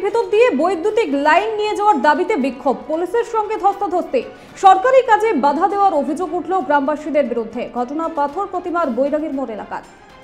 ভেতর দিয়ে বৈদ্যুতিক লাইন নিয়ে যাওয়ার দাবিতে বিক্ষোভ, পুলিশের সঙ্গে ধস্তাধস্তি, সরকারি কাজে বাধা দেওয়ার অভিযোগ উঠল গ্রামবাসীদের বিরুদ্ধে। ঘটনা পাথর প্রতিমার বৈরাগীর মোড় এলাকার।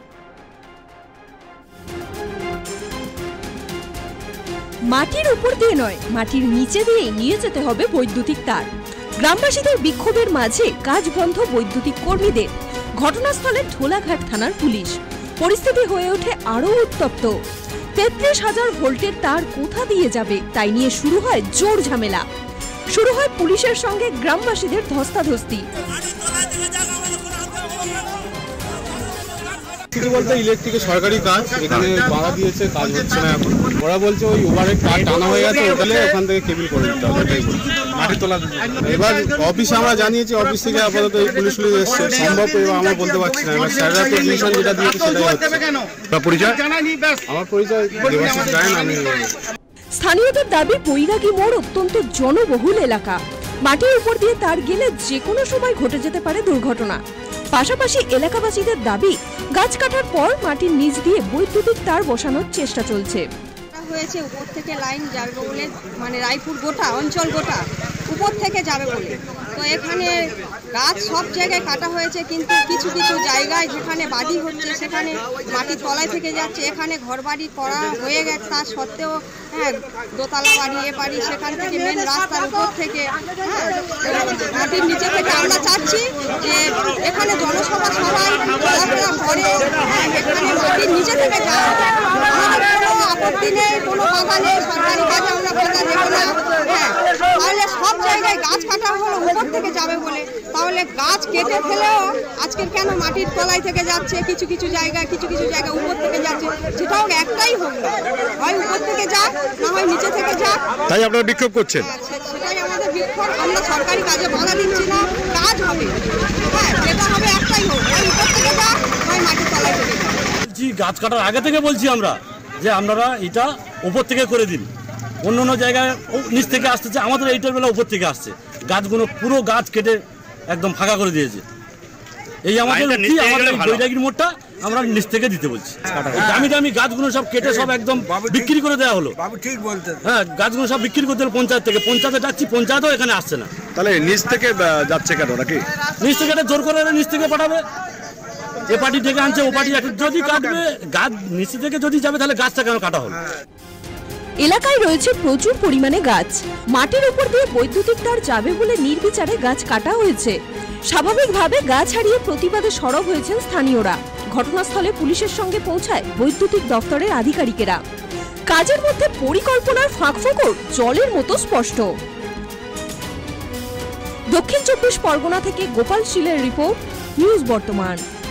মাটির উপর দিয়ে নয়, মাটির নিচে দিয়ে নিয়ে যেতে হবে বৈদ্যুতিক তার। গ্রামবাসীদের বিক্ষোভের মাঝে কাজ বন্ধ বৈদ্যুতিক কর্মীদের। ঘটনাস্থলে ঢোলাঘাট থানার পুলিশ। পরিস্থিতি হয়ে ওঠে আরো উত্তপ্ত। 33,000 ভোল্টের তার কোথা দিয়ে যাবে তাই নিয়ে শুরু হয় জোর ঝামেলা। শুরু হয় পুলিশের সঙ্গে গ্রামবাসীদের ধস্তাধস্তি। বলতে ইলেকট্রিকের সরকারি কাজ, এখানে বাধা দিয়েছে, কাজ হচ্ছে না। এখন ওরা বলছে ওই ওভারের তার টানা হয়ে গেছে, ওখানে ওখান থেকে কেবিল করে দিতে হবে, এটাই বলছে। মাটি তোলা এবার অফিসে আমরা জানিয়েছি, অফিস থেকে আপাতত এই পুলিশ এসছে, সম্ভব এবার আমরা বলতে পারছি না। এবার স্যাররা তো ডিসিশন যেটা দিয়েছে সেটাই হচ্ছে। পরিচয় আমার পরিচয় দেবাশিস রায়। আমি স্থানীয়দের দাবি বৈরাগী মোড় অত্যন্ত জনবহুল এলাকা। মাটির উপর দিয়ে তার গেলে যে কোনো সময় ঘটে যেতে পারে দুর্ঘটনা। পাশাপাশি এলাকাবাসীদের দাবি গাছ কাটার পর মাটির নিচ দিয়ে বৈদ্যুতিক তার বসানোর চেষ্টা চলছে। হয়েছে উপর থেকে লাইন যাবে বলে, মানে রায়পুর গোটা অঞ্চল গোটা উপর থেকে যাবে বলে। তো এখানে গাছ সব জায়গায় কাটা হয়েছে, কিন্তু কিছু কিছু জায়গায় যেখানে বাড়ি হচ্ছে সেখানে মাটির তলায় থেকে যাচ্ছে। এখানে ঘর বাড়ি করা হয়ে গেছে, তা সত্ত্বেও দোতলা বাড়ি বাড়ি সেখান থেকে মেন রাস্তার উপর থেকে মাটির নিচে থেকে আমরা চাচ্ছি যে এখানে জনসভা সবাই চলাফেরা করে, এখানে মাটির নিচে থেকে যাওয়া। আমাদের কোনো আপত্তি নেই, কোনো বাধা নেই, সরকারি কাজে আমরা বাধা দেবো না। তাহলে সব জায়গায় গাছ কাটা হলো উপর থেকে যাবে বলে, তাহলে গাছ কেটে ফেলেও আজকের কেন মাটির তলায় থেকে যাচ্ছে, কিছু কিছু জায়গায় উপর থেকে যাচ্ছে। যেটাও একটাই হোক, হয় উপর থেকে যাক, না হয় নিচে থেকে যাক। তাই আপনারা বিক্ষোভ করছেন? সেটাই আমাদের বিক্ষোভ। আমরা সরকারি কাজে বাধা দিচ্ছি না, কাজ হবে, যেটা হবে একটাই হোক, হয় উপর থেকে যাক, হয় মাটির তলায় থেকে যাক। গাছ কাটার আগে থেকে বলছি আমরা যে আপনারা এটা উপর থেকে করে দিন। অন্য অন্য জায়গায় নিচ থেকে আসতেছে, আমাদের এইটার বেলা উপর থেকে আসছে। গাছগুলো পুরো গাছ কেটে একদম ফাঁকা করে দিয়েছে। এই আমাদের বৈরাগীর মোড়টা আমরা নিচ থেকে দিতে বলছি। দামি দামি গাছগুলো সব কেটে সব একদম বিক্রি করে দেওয়া হলো। হ্যাঁ, গাছগুলো সব বিক্রি করতে হলো পঞ্চায়েত থেকে। পঞ্চায়েতে যাচ্ছি, পঞ্চায়েতও এখানে আসছে না। তাহলে নিচ থেকে যাচ্ছে কেন নাকি? নিচ থেকে জোর করে নিচ থেকে পাঠাবে। এ পার্টি থেকে আনছে, ও পার্টি যদি কাটবে, গাছ নিচ থেকে যদি যাবে তাহলে গাছটা কেন কাটা হলো? এলাকায় রয়েছে প্রচুর পরিমাণে গাছ। মাটির উপর দিয়ে বৈদ্যুতিক তার যাবে বলে নির্বিচারে গাছ কাটা হয়েছে। স্বাভাবিকভাবে গাছ হারিয়ে প্রতিবাদে সরব হয়েছেন স্থানীয়রা। ঘটনাস্থলে পুলিশের সঙ্গে পৌঁছায় বৈদ্যুতিক দপ্তরের আধিকারিকেরা। কাজের মধ্যে পরিকল্পনার ফাঁকফোকর জলের মতো স্পষ্ট। দক্ষিণ 24 পরগনা থেকে গোপাল শীলের রিপোর্ট, নিউজ বর্তমান।